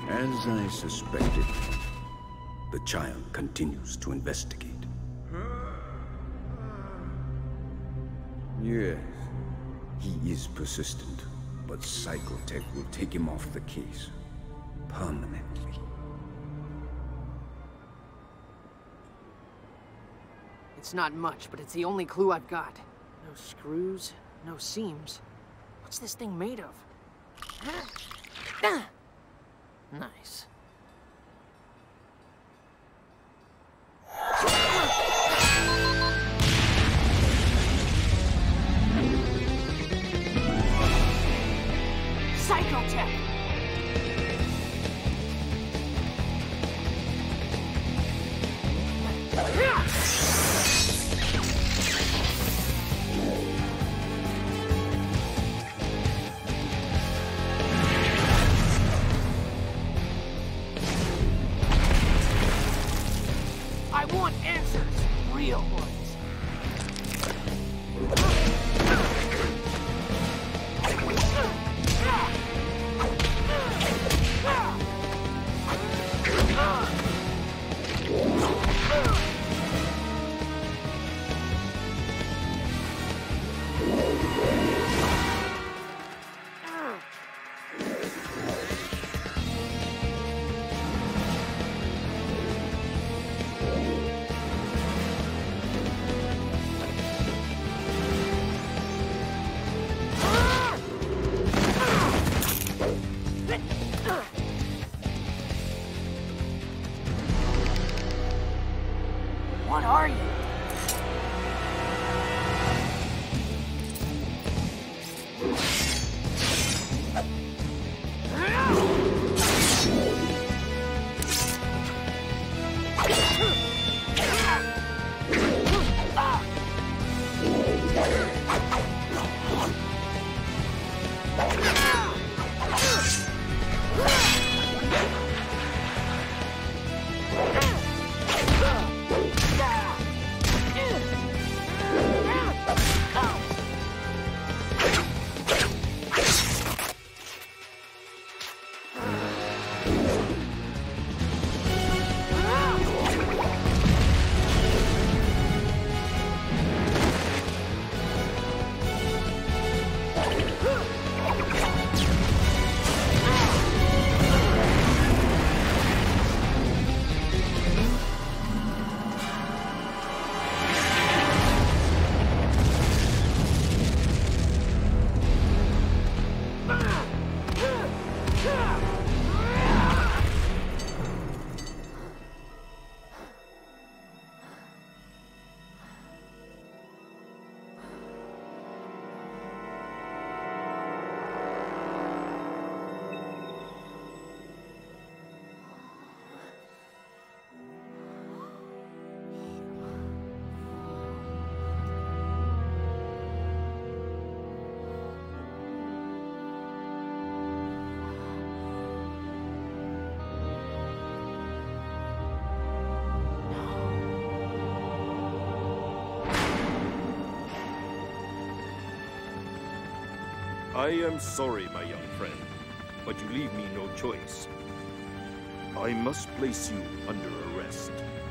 As I suspected, the child continues to investigate. Yes, he is persistent, but Psychotech will take him off the case permanently. It's not much, but it's the only clue I've got. No screws, no seams. What's this thing made of? Nice. Psychotech! I want answers, real ones. What are you? I am sorry, my young friend, but you leave me no choice. I must place you under arrest.